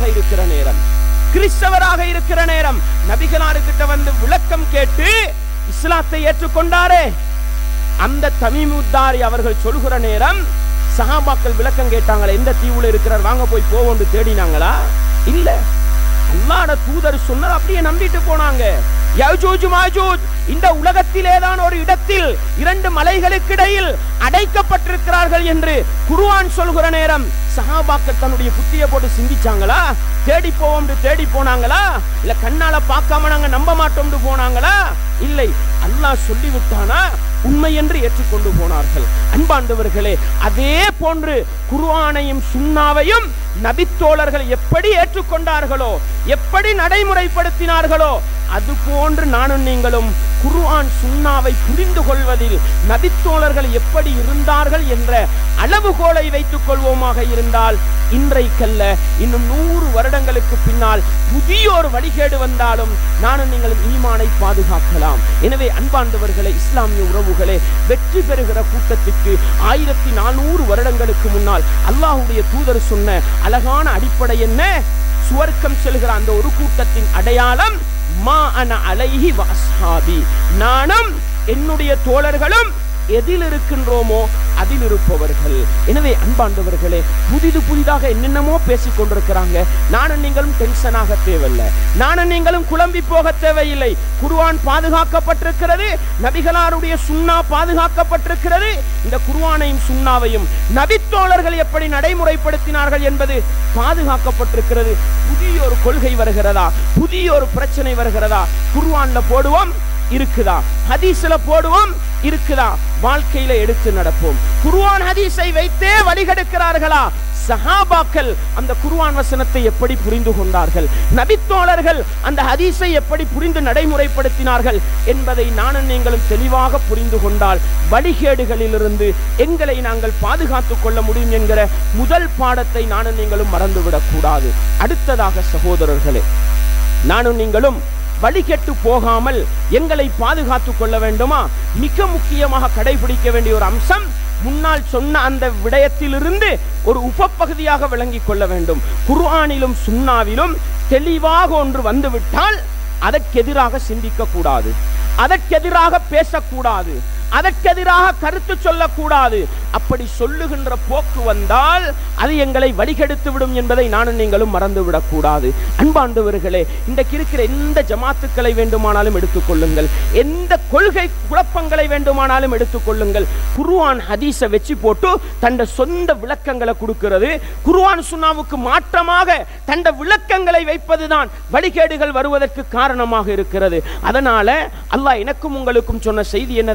இருக்கிற நேரம் நபிகளார்கிட்ட வந்து விளக்கம் கேட்டு இஸ்லாத்தை ஏற்றுக்கொண்டாரே, அந்த தமீமுத்தாரி அவர்கள் சொல்லுகிற நேரம் சஹாபாக்கள் விளக்கம் கேட்டாங்களே, எந்த தீவுல இருக்கிறார், வாங்க போய் போவோம் தேடினாங்களா? இல்ல, அல்லாஹ்வுடைய தூதர் சொன்னார், அப்படியே நம்பிட்டு போனாங்க. யஜூஜ் மாஜூஜ் இந்த உலகத்திலேதான் ஒரு இடத்தில் 2 மலைகளுக்கு இடையில் அடைக்கப்பட்டிருக்கிறார்கள் என்று குர்ஆன் சொல்கிற நேரம் சஹாபாக்கள் தன்னுடைய புத்தியை போட்டு சிந்திச்சாங்களா? தேடி போவோம் தேடி போனாங்களா? இல்ல கண்ணால பார்க்காம நாங்க நம்ப மாட்டோம் போனாங்களா? இல்லை, அல்லாஹ் சொல்லிவிட்டானா உண்மை என்று ஏற்றுக்கொண்டு போனார்கள். அன்பாண்டவர்களே, அதே போன்று குர்ஆனையும் சுன்னாவையும் நபித்தோழர்கள் எப்படி ஏற்றுக்கொண்டார்களோ, எப்படி நடைமுறைப்படுத்தினார்களோ, அது போன்று நானும் நீங்களும் குர்ஆன் சுன்னாவை புரிந்து கொள்வதில் நபித்தோழர்கள் எப்படி இருந்தார்கள் என்ற அளவுகோலை வைத்துக் கொள்வோமாக இருந்தால் இன்றைக்கல்ல இன்னும் 100 வருடங்களுக்கு பின்னால் புதிய ஒரு வழிகேடு வந்தாலும் நானும் நீங்களும் ஈமானை பாதுகாக்கலாம். எனவே அன்பாண்டவர்களே, இஸ்லாமிய உறவுகளே, வெற்றி பெறுகிற கூட்டத்துக்கு 1400 வருடங்களுக்கு முன்னால் அல்லாஹ்வுடைய தூதர் சொன்ன அழகான அடிப்படை என்ன? சுவர்க்கம் செல்கிற அந்த ஒரு கூட்டத்தின் அடையாளம் மா அன அலைஹி வ அஸ்ஹாபி, நானும் என்னுடைய தோழர்களும் எதில் இருக்கின்றோமோ அதில் இருப்பவர்கள். எனவே அன்பாண்டவர்களே, புதிதாக என்னென்னமோ பேசிக் கொண்டிருக்கிறாங்க. நானும் நீங்களும் டென்ஷனாக தேவையில்லை, நானும் நீங்களும் குழம்பி போக தேவையில்லை. குர்ஆன் பாதுகாக்கப்பட்டிருக்கிறது, நபிகளாருடைய சுன்னா பாதுகாக்கப்பட்டிருக்கிறது. இந்த குர்ஆனையும் சுன்னாவையும் நபித்தோழர்கள் எப்படி நடைமுறைப்படுத்தினார்கள் என்பது பாதுகாக்கப்பட்டிருக்கிறது. புதிய ஒரு கொள்கை வருகிறதா, புதிய ஒரு பிரச்சனை வருகிறதா, குர்ஆன்ல போடுவோம் இருக்குதா, ஹதீஸ்ல போடுவோம் இருக்குதா, வாழ்க்கையில எடுத்து நடப்போம். குர்ஆன் ஹதீஸை வைத்தே வழிகெடுக்கிறார்களா? சஹாபாக்கள் அந்த குர்ஆன் வசனத்தை எப்படி புரிந்து கொண்டார்கள், நபித்தோழர்கள் அந்த ஹதீஸை எப்படி புரிந்து நடைமுறைப்படுத்தினார்கள் என்பதை நானும் நீங்களும் தெளிவாக புரிந்து கொண்டால் வழிகேடுகளிலிருந்து எங்களை நாங்கள் பாதுகாத்துக் கொள்ள முடியும் என்கிற முதல் பாடத்தை நானும் நீங்களும் மறந்துவிடக் கூடாது. அடுத்ததாக சகோதரர்களே, நானும் நீங்களும் வழிகெட்டு போகாமல் எங்களை பாதுகாத்துக் கொள்ள வேண்டுமா? மிக முக்கியமாக கடைபிடிக்க வேண்டிய ஒரு அம்சம், முன்னால் சொன்ன அந்த விடயத்திலிருந்து ஒரு உபப்பகுதியாக விளங்கிக் கொள்ள வேண்டும். குர்ஆனிலும் சுன்னாவிலும் தெளிவாக ஒன்று வந்துவிட்டால் அதற்கெதிராக சிந்திக்க கூடாது, அதற்கெதிராக பேசக்கூடாது, அதற்கெதிராக கருத்து சொல்லக்கூடாது. அப்படி சொல்லுகின்ற போக்கு வந்தால் அது எங்களை வழிகெடுத்து விடும் என்பதை நானும் நீங்களும் மறந்துவிடக் கூடாது. அன்பாண்டவர்களே, இன்றைக்கு இருக்கிற எந்த ஜமாத்துக்களை வேண்டுமானாலும் எடுத்துக்கொள்ளுங்கள், எந்த கொள்கை குழப்பங்களை வேண்டுமானாலும் எடுத்துக்கொள்ளுங்கள், குர்ஆன் ஹதீஸை வச்சு போட்டு தன்னுடைய சொந்த விளக்கங்களை கொடுக்கிறது, குர்ஆன் சுன்னாவுக்கு மாற்றமாக தன்னுடைய விளக்கங்களை வைப்பதுதான் வழிகேடுகள் வருவதற்கு காரணமாக இருக்கிறது. அதனால அல்லாஹ் எனக்கும் உங்களுக்கும் சொன்ன செய்தி என்ன தெரியுமா?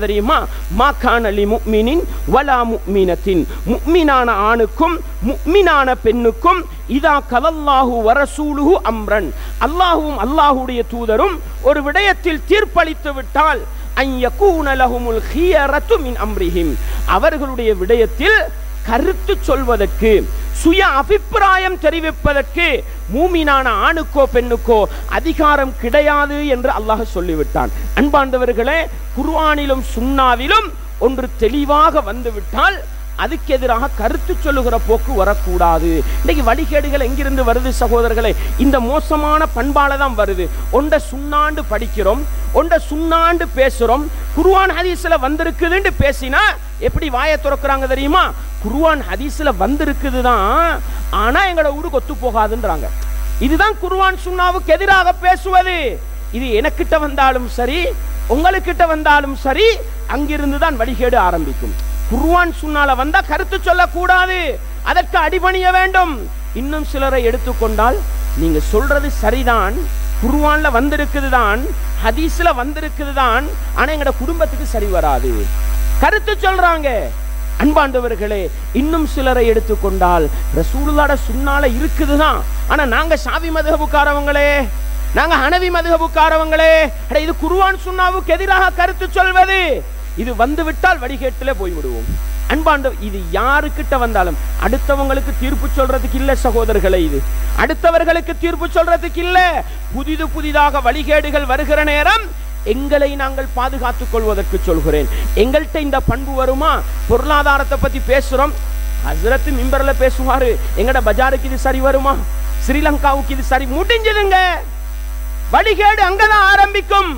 மா கான லிமுஃமினின் வலா முஃமினத்தின், முஃமினான ஆணுக்கும் முஃமினான பெண்ணுக்கும் இதா கலல்லாஹு வரசூலுஹு அம்ரன், அல்லாஹுவும் அல்லாஹுடைய தூதரும் ஒரு விடயத்தில் தீர்ப்பளித்து விட்டால் அன் யகூன லஹுமுல் ஹியரத்து மின் அம்ரிஹிம், அவர்களுடைய விடயத்தில் கருத்து சொல்வதற்கு, சுய அபிப்பிராயம் தெரிவிப்பதற்கு மூமினான ஆணுக்கோ பெண்ணுக்கோ அதிகாரம் கிடையாது என்று அல்லாஹ் சொல்லிவிட்டான். அன்பார்ந்தவர்களே, குர்ஆனிலும் சுன்னாவிலும் ஒன்று தெளிவாக வந்துவிட்டால் அதுக்கு எதிராக கருத்து சொல்லுகிற போக்கு வரக்கூடாது. இன்னைக்கு வழிகேடுகள் எங்கிருந்து வருது சகோதரர்களே? இந்த மோசமான பண்பால தான் வருது. ஒன்றை சுண்ணாண்டு படிக்கிறோம், ஒன்றை சுண்ணாண்டு பேசுறோம், குர்ஆன் ஹதீஸ்ல வந்திருக்குதுன்னு பேசினா எப்படி வாயை திறக்கிறாங்க தெரியுமா? குர்ஆன் ஹதீஸ்ல வந்திருக்குது தான், ஆனா எங்களோட ஊருக்கு ஒத்து போகாதுன்றாங்க. இதுதான் குர்ஆன் சுன்னாவுக்கு எதிராக பேசுவது. இது எனக்கிட்ட வந்தாலும் சரி, உங்களுக்கிட்ட வந்தாலும் சரி, அங்கிருந்து தான் வழிகேடு ஆரம்பிக்கும். குர்ஆன் சுன்னால வந்தா கருத்து சொல்லக்கூடாது, அதற்கு அடிபணிய வேண்டும். இன்னும் சிலரை எடுத்துக்கொண்டால், நீங்க சொல்றது சரிதான், குர்ஆன்ல வந்திருக்குது தான், ஹதீஸ்ல வந்திருக்குது தான், ஆனா எங்கட குடும்பத்துக்கு சரி வராது கருத்து சொல்றாங்க. அன்பாண்டவர்களே, இன்னும் சிலரை எடுத்துக்கொண்டால் ரசூலுல்லாஹ்வோட சுன்னால இருக்குதுதான், ஆனா நாங்க ஷாஃபி மதுஹபுக்காரவங்களே, நாங்க ஹனவி மதுஹபுக்காரவங்களே, இது குர்ஆன் சுன்னாவுக்கு எதிராக கருத்து சொல்வது. இது வந்து விட்டால் வடிகேட்டிலே போய்விடுவோம். அன்பாண்ட, இது யாருக்கிட்ட வந்தாலும் அடுத்தவங்களுக்கு தீர்ப்பு சொல்றதுக்கு இல்ல சகோதரர்களே, இது அடுத்தவர்களுக்கு தீர்ப்பு சொல்றதுக்கு இல்ல. புதிதாக வழிகேடுகள் வருகிற நேரம் எங்களை நாங்கள் பாதுகாத்துக் கொள்வதற்கு சொல்கிறேன். எங்கள்கிட்ட இந்த பண்பு வருமா? பொருளாதாரத்தை பத்தி பேசுறோம், ஹஸ்ரத் மிம்பர்ல பேசுவாரு, எங்கட பஜாருக்கு இது சரி வருமா? ஸ்ரீலங்காவுக்கு இது சரி? முடிஞ்சதுங்க, வழிகேடு அங்கதான் ஆரம்பிக்கும்.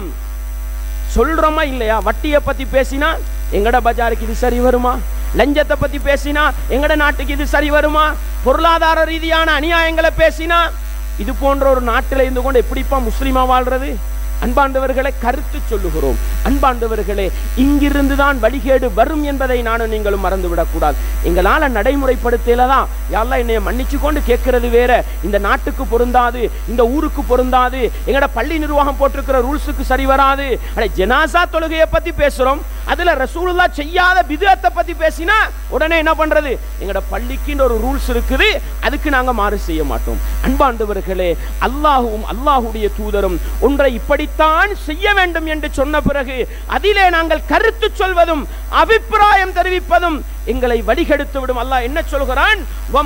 சொல்றோமா இல்லையா? வட்டியை பத்தி பேசினா எங்கட பஜாருக்கு இது சரி வருமா? லஞ்சத்தை பத்தி பேசினா எங்கட நாட்டுக்கு இது சரி வருமா? பொருளாதார ரீதியான அநியாயங்களை பேசினா இது போன்ற ஒரு நாட்டில் இருந்து கொண்டு எப்படிப்பா முஸ்லிமா வாழ்றது? அன்பாண்டவர்களை கருத்து சொல்லுகிறோம். அன்பாண்டவர்களே, இங்கிருந்து தான் வழிகேடு வரும் என்பதை நானும் நீங்களும் மறந்துவிடக் கூடாது. எங்களால நடைமுறைப்படுத்தலாம், யாரெல்லாம் என்னைய மன்னிச்சு கொண்டு கேட்கறது வேற, இந்த நாட்டுக்கு பொருந்தாது, இந்த ஊருக்கு பொருந்தாது, எங்கட பள்ளி நிர்வாகம் போட்டிருக்கிற ரூல்ஸுக்கு சரி வராது. ஜனாசா தொழுகையை பத்தி பேசுறோம், அதுல ரசூலுல்லாஹ் செய்யாத பித்அத்தை பத்தி பேசினா உடனே என்ன பண்றது? எங்கட பள்ளிக்கு ஒரு ரூல்ஸ் இருக்குது, அதுக்கு நாங்க மாறு செய்ய மாட்டோம். அன்பாண்டவர்களே, அல்லாஹுவும் அல்லாஹுடைய தூதரும் ஒன்றை இப்படித்தான் செய்ய வேண்டும் என்று சொன்ன பிறகு அதிலே நாங்கள் கருத்து சொல்வதும் அபிப்பிராயம் தெரிவிப்பதும் எங்களை வழிகெடுத்து விடும். அல்லாஹ் என்ன சொல்கிறான்?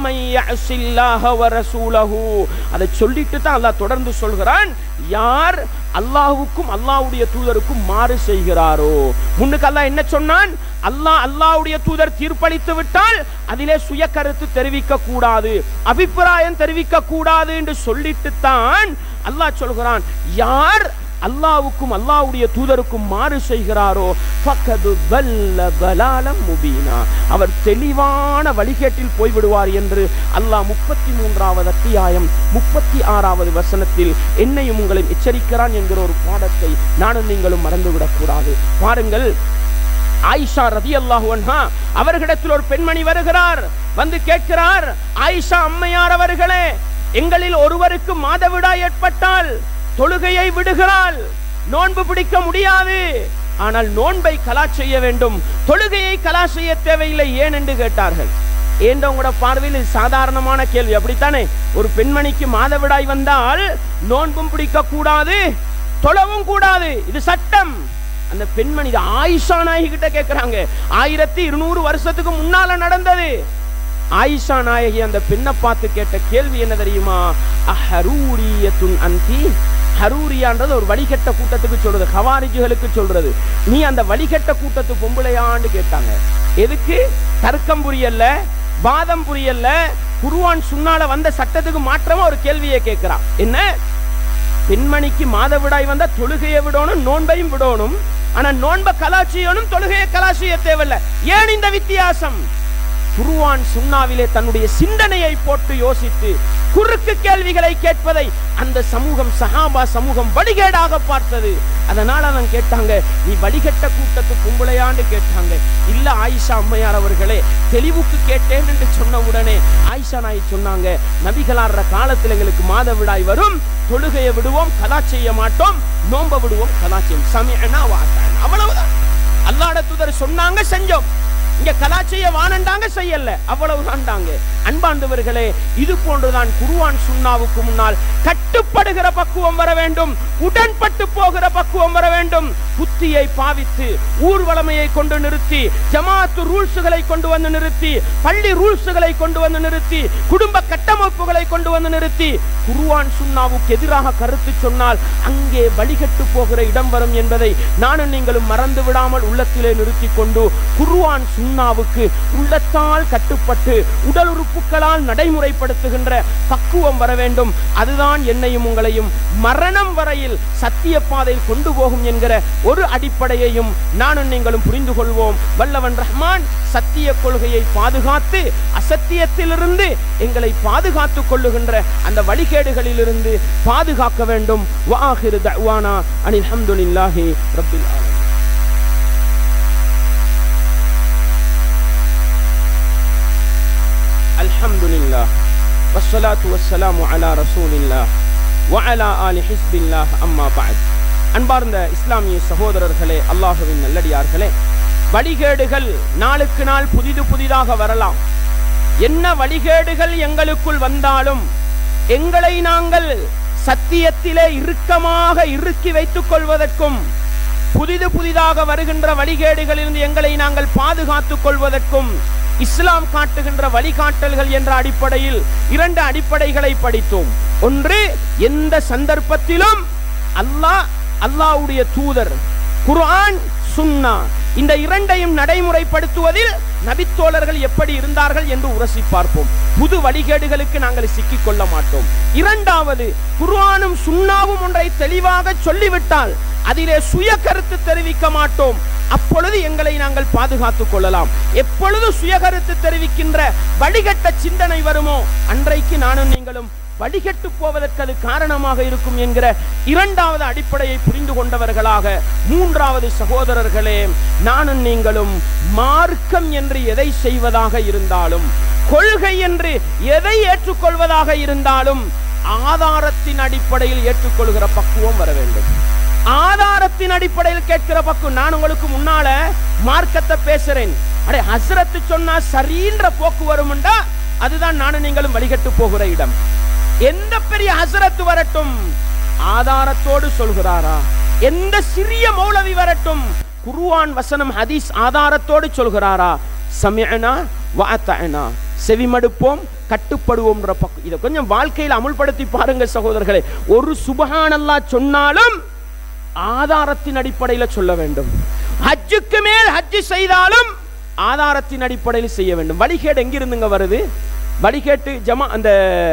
அதை சொல்லிட்டு தான் அல்லாஹ் தொடர்ந்து சொல்கிறான், யார் அல்லாஹ்வுக்கும் அல்லாஹ்வுடைய தூதருக்கும் மாறு செய்கிறாரோ. முன்னுக்கு அல்லாஹ் என்ன சொன்னான்? அல்லாஹ்வுடைய தூதர் தீர்ப்பளித்து விட்டால் அதிலே சுய கருத்து தெரிவிக்க கூடாது, அபிப்பிராயம் தெரிவிக்க கூடாது என்று சொல்லிட்டு தான் அல்லாஹ் சொல்கிறான், யார் அல்லாஹ்வுக்கும் அல்லாஹ்வுடைய தூதருக்கும் மாறு செய்கிறாரோ ஃபக்கது பல்ல பலாலம் முபீனா, அவர் தெளிவான வழிகேட்டில் போய்விடுவார் என்று அல்லாஹ் 33வது அத்தியாயம் 36வது வசனத்தில் என்னையும் உங்களையும் எச்சரிக்கிறான் என்கிற ஒரு பாடத்தை நானும் நீங்களும் மறந்துவிடக் கூடாது. பாருங்கள், ஆயிஷா ரலியல்லாஹு அன்ஹா அவர்களிடத்தில் ஒரு பெண்மணி வருகிறார், வந்து கேட்கிறார், ஆயிஷா அம்மையார் அவர்களே, எங்களில் ஒருவருக்கு மாதவிடாய் ஏற்பட்டால் தொழுகையை விடுகிறாள், நோன்பு பிடிக்க முடியாது, ஆனால் நோன்பை கலா செய்ய வேண்டும், தொழுகையை கலா செய்ய தேவையில்லை, ஏன் என்று கேட்டார்கள். ஏண்டவங்களோட பார்வையில் இது சாதாரணமான கேள்வி, அப்படித்தானே? ஒரு பெண்மணிக்கு மாதவிடாய் வந்தால் நோன்பும் பிடிக்க கூடாது, தொழவும் கூடாது, இது சட்டம். அந்த பெண்மணி ஆயிஷா நாயகி கிட்ட கேட்கிறாங்க, 1200 வருஷத்துக்கு முன்னால நடந்தது. ஆயிஷா நாயகி அந்த பெண்ணை பார்த்து கேட்ட கேள்வி என்ன தெரியுமா? அஹரூரியத்துன் அன்தி, ஹரூரியான்றது ஒரு வழிகட்ட கூட்டத்துக்கு சொல்றது, ஹவாரிஜுகளுக்கு சொல்றது. நீ அந்த வழிகட்ட கூட்டத்து பொம்பளையான்னு கேட்டாங்க. எதுக்கு? தர்க்கம் புரியல, வாதம் புரியல, குர்ஆன் சுன்னால வந்த சட்டத்துக்கு மாற்றமா ஒரு கேள்வியை கேட்கிறான். என்ன? பெண்மணிக்கு மாதவிடாய் வந்தா தொழுகையை விடணும், நோன்பையும் விடணும், ஆனா நோன்பை கலா செய்யணும், தொழுகையை கலா செய்ய தேவையில்லை. ஏன் இந்த வித்தியாசம்? குர்ஆன் சுன்னாவிலே தன்னுடைய சிந்தனையை போட்டு யோசித்து குறுக்கு கேள்விகளை கேட்பதை அந்த சமூகம், சஹாபா சமூகம் வழிகேடாக பார்த்தது. அதனால அவன் கேட்டாங்க, நீ வழிகட்ட கூட்டத்து கும்பளையாண்டு கேட்டாங்க. இல்ல ஆயிஷா அம்மையார் அவர்களே, தெளிவுக்கு கேட்டேன் என்று சொன்ன உடனே ஆயிஷா நாய் சொன்னாங்க, நபிகளார் காலத்தில் எங்களுக்கு மாதவிடாய் வரும், தொழுகையை விடுவோம், கலா செய்ய மாட்டோம், நோம்ப விடுவோம், கலா செய்யும், சமீஅனா வ அதானா, அவ்வளவுதான். அல்லாஹ்வுடைய தூதர் சொன்னாங்க, செஞ்சோம். இங்க கலாச்சைய வானண்டாங்க, செய்யல, அவ்வளவுதான்டாங்க. அன்பார்ந்தவர்களே, இது போன்றுதான் குர்ஆன் சுன்னாவுக்கு முன்னால் கட்டுப்படுகிற பக்குவம் வர வேண்டும், உடன்பட்டு போகிற பக்குவம் வர வேண்டும். புத்தியை பாவித்து ஊர்வலமையை கொண்டு நிறுத்தி, ஜமாத்து ரூல்ஸ்களை கொண்டு வந்து நிறுத்தி, பள்ளி ரூல்ஸ்களை கொண்டு வந்து நிறுத்தி, குடும்ப கட்டமைப்புகளை கொண்டு வந்து நிறுத்தி குர்ஆன் சுன்னாவுக்கு எதிராக கருத்து சொன்னால் அங்கே வழிகட்டு போகிற இடம் வரும் என்பதை நானும் நீங்களும் மறந்து விடாமல் உள்ளத்திலே நிறுத்தி கொண்டு குர்ஆன் சுன்னாவுக்கு உள்ளத்தால் கட்டுப்பட்டு உடல் உறுப்புகளால் நடைமுறைப்படுத்துகின்ற பக்குவம் வர வேண்டும். அதுதான் என்னையும் உங்களையும் மரணம் வரையில் சத்திய பாதையில் கொண்டு போகும் என்கிற ஒரு அடிப்படையையும் நானும் நீங்களும் புரிந்து கொள்வோம். வல்லவன் ரஹ்மான் சத்திய கொள்கையை பாதுகாத்து அசத்தியத்திலிருந்து எங்களை பாதுகாத்துக் கொள்ளுகின்ற அந்த வழிகேடுகளிலிருந்து பாதுகாக்க வேண்டும். வாஹிரு தஅவானா அனில் ஹம்துலில்லாஹி ரப்பில் ஆலமீன். அல்ஹம்துலில்லாஹ் வஸ்ஸலாத்து வஸ்ஸலாமு அலா ரசூலில்லாஹ் வ அலா ஆலி ஹிஸ்பில்லாஹ். அம்மா பஅத். அன்பார்ந்த இஸ்லாமிய சகோதரர்களே, அல்லாஹ்வின் நல்லடியார்களே, வழிகேடுகள் நாளுக்கு நாள் புதிதாக வரலாம். என்ன வழிகேடுகள் எங்களுக்குள் வந்தாலும் எங்களை நாங்கள் சத்தியத்திலே இறுக்கமாக இறுக்கி வைத்துக் கொள்வதற்கும், புதிதாக வருகின்ற வழிகேடுகளிலிருந்து எங்களை நாங்கள் பாதுகாத்துக் கொள்வதற்கும் இஸ்லாம் காட்டுகின்ற வழிகாட்டல்கள் என்ற அடிப்படையில் 2 அடிப்படைகளை படித்தோம். ஒன்று, எந்த சந்தர்ப்பத்திலும் அல்லாஹ்வுடைய தூதர், குர்ஆன், சுன்னா இந்த 2ஐயும் நடைமுறைப்படுத்துவதில் நபித்தோழர்கள் எப்படி இருந்தார்கள் என்று உரசி பார்ப்போம். புது வழிகேடுகளுக்கு நாங்கள் சிக்கிக் கொள்ள மாட்டோம். இரண்டாவது, குர்ஆனும் சுன்னாவும் ஒன்றை தெளிவாக சொல்லிவிட்டால் அதிலே சுய கருத்து தெரிவிக்க மாட்டோம். அப்பொழுது எங்களை நாங்கள் பாதுகாத்துக் கொள்ளலாம். எப்பொழுது சுயகருத்து தெரிவிக்கின்ற வழிகட்ட சிந்தனை வருமோ அன்றைக்கு நானும் நீங்களும் வழிகட்டு போவதற்கு அது காரணமாக இருக்கும் என்கிற 2வது அடிப்படையை புரிந்து கொண்டவர்களாக, 3வது சகோதரர்களே, நானும் நீங்களும் மார்க்கம் என்று எதை செய்வதாக இருந்தாலும், கொள்கை என்று எதை ஏற்றுக்கொள்வதாக இருந்தாலும் ஆதாரத்தின் அடிப்படையில் ஏற்றுக்கொள்கிற பக்குவம் வர வேண்டும். ஆதாரத்தின் அடிப்படையில் கேட்கிற பக்குவம். நான் உங்களுக்கு முன்னால மார்க்கத்தை பேசுறேன், அடே ஹஸ்ரத் சொன்னா சரின்ற போக்கு வரும்டா, அதுதான் நானும் நீங்களும் வழிகட்டு போகிற இடம். எந்த பெரிய ஹஸ்ரத் வரட்டும் ஆதாரத்தோடு சொல்கிறாரா, எந்த சிறிய மௌலவி வரட்டும் குர்ஆன் வசனம் ஹதீஸ் ஆதாரத்தோடு சொல்கிறாரா, சமிஅனா வ அத்தஅனா, செவிமடுப்போம் கட்டுப்படுவோம்ன்ற பக்கம். இதை கொஞ்சம் வாழ்க்கையில் அமுல்படுத்தி பாருங்க சகோதரர்களே. ஒரு சுப்ஹானல்லாஹ் சொன்னாலும் ஆதாரத்தின் அடிப்படையில் சொல்ல வேண்டும். ஹஜ்ஜுக்கு மேல் ஹஜ் செய்தாலும் ஆதாரத்தின் அடிப்படையில் செய்ய வேண்டும். வழிகேடு எங்கிருந்துங்க வருது? வழிகேட்டு அந்த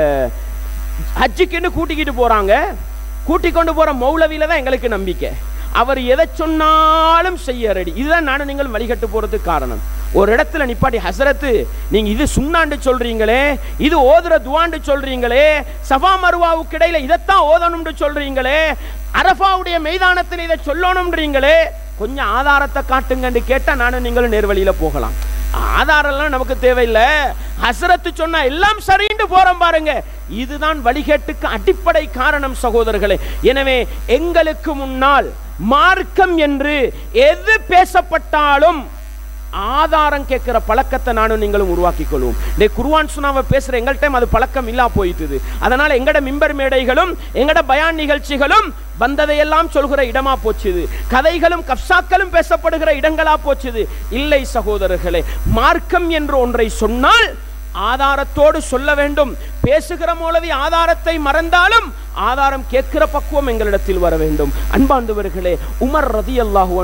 ஹஜ்ஜுக்குன்னு கூட்டிக்கிட்டு போறாங்க, கூட்டிக் கொண்டு போற மௌலவியில தான் எங்களுக்கு நம்பிக்கை. அவர் எதை சொன்னாலும் செய்ய ரெடி. இதுதான் நானும் நீங்கள் வழிகட்டு போறதுக்கு காரணம். ஒரு இடத்துல நிப்பாட்டி, ஹசரத்து நீங்க இது சுண்ணாண்டு சொல்றீங்களே, இது ஓதுற துவாண்டு சொல்றீங்களே, சஃபா மர்வாவுக்கு இடையில இதைத்தான் ஓதணும்னு சொல்றீங்களே, அரஃபாவுடைய மைதானத்தில் இதை சொல்லணும்ன்றீங்களே, கொஞ்சம் ஆதாரத்தை காட்டுங்கன்னு கேட்டா நானும் நீங்களும் நேர்வழியில போகலாம். ஆதாரம் நமக்கு தேவையில்லை, ஹஸ்ரத் சொன்னா எல்லாம் சரின்னு போறோம் பாருங்க. இதுதான் வழிகேட்டுக்கு அடிப்படை காரணம் சகோதரர்களே. எனவே எங்களுக்கு முன்னால் மார்க்கம் என்று எது பேசப்பட்டாலும் ஆதாரம் கேட்கிற பழக்கத்தை நானும் நீங்களும் உருவாக்கி கொள்வோம். குர்ஆன் சுன்னாவை பேசுற எங்கள்கிட்ட அது பழக்கம் இல்லா போயிட்டுது. அதனால எங்கட மிம்பர் மேடைகளும் எங்கட பயான் நிகழ்ச்சிகளும் வந்ததையெல்லாம் சொல்கிற இடமா போச்சுது, கதைகளும் கப்சாக்களும் பேசப்படுகிற இடங்களா போச்சுது. இல்லை சகோதரர்களே, மார்க்கம் என்று ஒன்றை சொன்னால் ஆதாரத்தோடு சொல்ல வேண்டும். பேசுகிற மௌலவி ஆதாரத்தை மறந்தாலும் ஆதாரம் கேட்கிற பக்குவம் எங்களிடத்தில் வர வேண்டும். அன்பார்ந்தவர்களே, உமர் ரலியல்லாஹு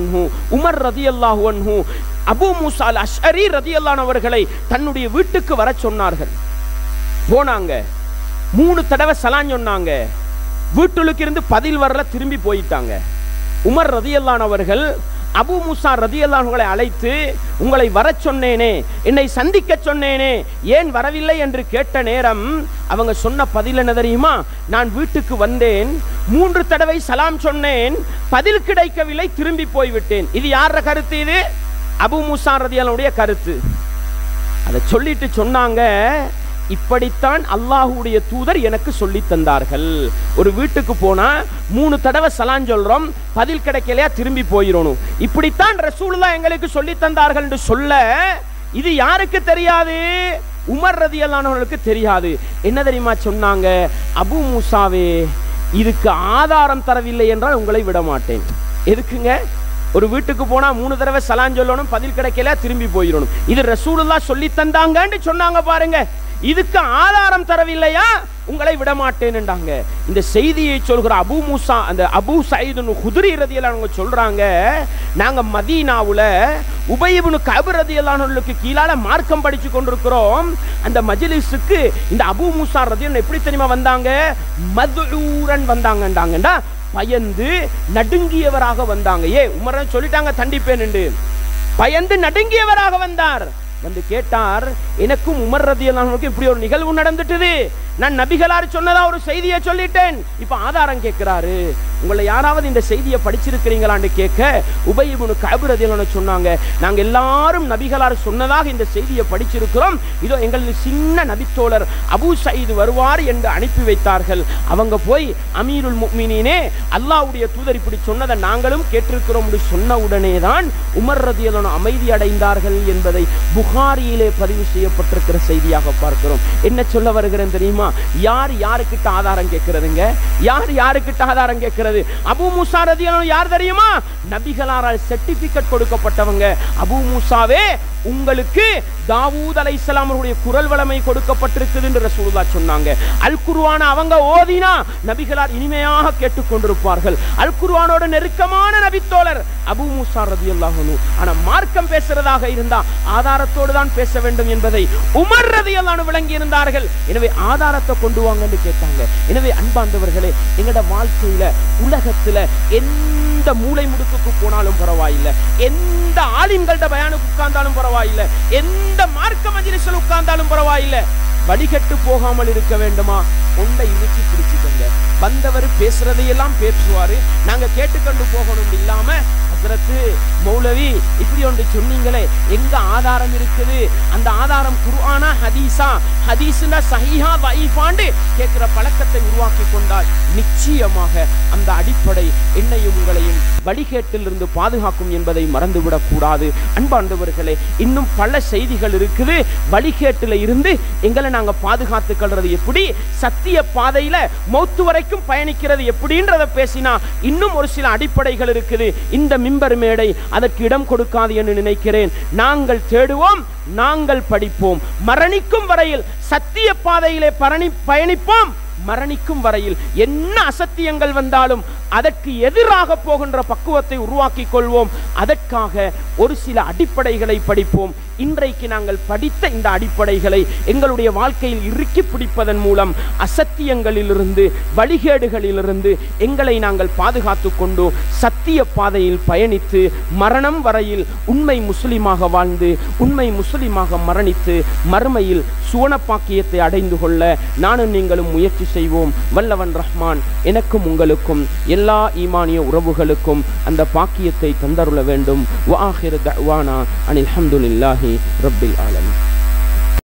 அன்ஹு அபூ மூஸா அல் அஷ்அரி ரலியல்லாஹு அன்ஹு அவர்களை தன்னுடைய வீட்டுக்கு வர சொன்னார்கள். போனாங்க, 3 தடவை சலாம் சொன்னாங்க. வீட்டுக்கு இருந்து பதில் வரல, திரும்பி போயிட்டாங்க. உமர் ரலியல்லாஹு அன்ஹு அவர்கள் அபூ மூஸா ரலியல்லாஹு அன்ஹுவை அழைத்து, உங்களை வர சொன்னேனே, என்னை சந்திக்க சொன்னேனே, ஏன் வரவில்லை என்று கேட்ட நேரம் அவங்க சொன்ன பதில் என்ன தெரியுமா? நான் வீட்டுக்கு வந்தேன், 3 தடவை சலாம் சொன்னேன், பதில் கிடைக்கவில்லை, திரும்பி போய்விட்டேன். இது யார கருத்து? இது அபூ மூஸா ரலியல்லாஹு அன்ஹுடைய கருத்து. அதை சொல்லிட்டு சொன்னாங்க, இப்படித்தான் அல்லாஹ்வுடைய தூதர் எனக்கு சொல்லி தந்தார்கள். ஒரு வீட்டுக்கு போனா 3 தடவை சலாம் சொல்றோம், பதில் கிடைக்கலையா திரும்பி போயிடணும். இப்படித்தான் ரசூலுல்லாஹ் எங்களுக்கு சொல்லி தந்தார்கள் என்று சொல்ல, இது யாருக்கு தெரியாது? உமர் ரலியல்லாஹு அன்ஹுவுக்கு தெரியாது. என்ன தெரியுமா சொன்னாங்க? அபூ மூசாவே, இதுக்கு ஆதாரம் தரவில்லை என்றால் உங்களை விட மாட்டேன். எதுக்குங்க? ஒரு வீட்டுக்கு போனா 3 தடவை சலாம் சொல்லணும், பதில் கிடைக்கல திரும்பி போயிடணும். இது ரசூலுல்லாஹ் சொல்லி தந்தாங்கன்னு சொன்னாங்க பாருங்க. இதுக்கு ஆதாரம் தரவில்லையா உங்களை விட மாட்டேன் என்றாங்க. இந்த செய்தியை சொல்கிற அபூ மூசா, அந்த அபூ சயீத் குத்ரி ரலியல்லாஹு அன்ஹு சொல்றாங்க, நாங்க மதீனாவுல உபய் இப்னு கஅப் ரலியல்லாஹு அன்ஹுக்கு கீழால மார்க்கம் படிச்சு கொண்டிருக்கிறோம். அந்த மஜ்லிஸுக்கு இந்த அபூ மூசா ரலியல்லாஹு அன்ஹு எப்படி தெரியுமா வந்தாங்க? மதுஊரன் வந்தாங்கண்டாங்கடா, பயந்து நடுங்கியவராக வந்தாங்க. உமர் சொல்லிட்டாங்க தண்டிப்பேன் என்று, பயந்து நடுங்கியவராக வந்தார். வந்து கேட்டார், எனக்கும் உமர் ரலியல்லாஹு அன்ஹுக்கு இப்படி ஒரு நிகழ்வு நடந்துட்டது, நான் நபிகளார் சொன்னதா ஒரு செய்தியை சொல்லிட்டேன், இப்ப ஆதாரம் கேட்கிறாரு. உங்களை யாராவது இந்த செய்தியை படிச்சிருக்கிறீங்களான்னு கேட்க, உபய் இப்னு கஅப் ரலியல்லாஹு அன்ஹு சொன்னாங்க, நாங்க எல்லாரும் நபிகளார் சொன்னதாக இந்த செய்தியை படிச்சிருக்கிறோம், இதோ எங்களது சின்ன நபித்தோழர் அபூ சயீத் வருவார் என்று அனுப்பி வைத்தார்கள். அவங்க போய் அமீருல் முஃமினீனே, அல்லாஹ்வுடைய தூதர் இப்படி சொன்னதை நாங்களும் கேட்டிருக்கிறோம் என்று சொன்ன உடனே தான் உமர் ரலியல்லாஹு அன்ஹு அமைதி அடைந்தார்கள் என்பதை புகாரியிலே பதிவு செய்யப்பட்டிருக்கிற செய்தியாக பார்க்கிறோம். என்ன சொல்ல வருகிறேன் தெரியுமா? யார் யாருக்கிட்ட ஆதாரம் கேட்கிறதுங்க? யார் யாருக்கிட்ட ஆதாரம் கேட்கிறது? அபூ மூசா ரலியல்லாஹு அன்ஹு யார் தெரியுமா? நபிகளாரால் சர்டிபிகேட் கொடுக்கப்பட்டவங்க. அபூ மூசாவே, உங்களுக்கு தாவூத் அலைஹிஸ்ஸலாம் அவருடைய குரல் வளமை கொடுக்கப்பட்டிருக்குது என்று ரசூலுல்லாஹ் சொன்னாங்க. அல் குர்ஆனை அவங்க ஓதினா நபிகளார் இனிமையாக கேட்டுக்கொண்டிருப்பார்கள். அல் குர்ஆனோட நெருக்கமான நபித்தோழர் அபூ மூசா ரலியல்லாஹு அன்ஹு. ஆனா மார்க்கம் பேசுறதாக இருந்தா ஆதாரத்தோடு தான் பேச வேண்டும் என்பதை உமர் ரலியல்லாஹு அன்ஹு விளங்கி இருந்தார்கள். எனவே ஆதாரத்தை கொண்டு வாங்கன்னு கேட்டாங்க. எனவே அன்பார்ந்தவர்களே, எங்கட வாழ்க்கையில உலகத்துல எந்த மூலை முடுக்குக்கு போனாலும் பரவாயில்லை, எந்த ஆலிம்களோட பயானுக்கு உட்கார்ந்தாலும் பரவாயில்லை, எந்த மார்க்க மஜ்லிஸில் உட்கார்ந்தாலும் பரவாயில்லை, வடிகட்டு போகாமல் இருக்க வேண்டுமா? ஒன்றை இழுச்சி பிடிச்சுக்கோங்க. வந்தவர் பேசுறதையெல்லாம் பேசுவாரு, நாங்க கேட்டுக்கொண்டு போகணும் இல்லாம, ஹஸ்ரத்து மௌலவி இப்படி ஒன்று சொன்னீங்களே, எங்க ஆதாரம் இருக்குது? அந்த ஆதாரம் குர்ஆனா ஹதீஸா? ஹதீஸ்னா சஹீஹா வைஃபாண்டு கேட்கிற பழக்கத்தை உருவாக்கி கொண்டால் நிச்சயமாக அந்த அடிப்படை என்னையும் உங்களையும் வழிகேட்டிலிருந்து பாதுகாக்கும் என்பதை மறந்துவிடக் கூடாது. அன்பார்ந்தவர்களே, இன்னும் பல செய்திகள் இருக்குது. வழிகேட்டில இருந்து எங்களை நாங்க பாதுகாத்துக் கொள்றது எப்படி, சத்திய பாதையில மௌத்து வரைக்கும் பயணிக்கிறது எப்படின்றத பேசினா இன்னும் ஒரு சில அடிப்படைகள் இருக்குது. இந்த மிம்பர் மேடை அதற்கு இடம் கொடுக்காது என்று நினைக்கிறேன். நாங்கள் தேடுவோம், நாங்கள் படிப்போம், மரணிக்கும் வரையில் சத்திய பாதையிலே பயணிப்போம். மரணிக்கும் வரையில் என்ன அசத்தியங்கள் வந்தாலும் அதற்கு எதிராக போகின்ற பக்குவத்தை உருவாக்கி கொள்வோம். அதற்காக ஒரு சில அடிப்படைகளை படிப்போம். இன்றைக்கு நாங்கள் படித்த இந்த அடிப்படைகளை எங்களுடைய வாழ்க்கையில் இறுக்கி பிடிப்பதன் மூலம் அசத்தியங்களிலிருந்து, வழிகேடுகளிலிருந்து எங்களை நாங்கள் பாதுகாத்து கொண்டு சத்திய பாதையில் பயணித்து மரணம் வரையில் உண்மை முஸ்லிமாக வாழ்ந்து உண்மை முஸ்லிமாக மரணித்து மறுமையில் சுவனப்பாக்கியத்தை அடைந்து கொள்ள நானும் நீங்களும் முயற்சி செய்வோம். வல்லவன் ரஹ்மான் எனக்கும் உங்களுக்கும் எல்லா ஈமானிய உறவுகளுக்கும் அந்த பாக்கியத்தை தந்தருள வேண்டும். வஆஹிரு தஅவானா அனில் ஹம்துலில்லாஹி ரப்பில் ஆலமீன்.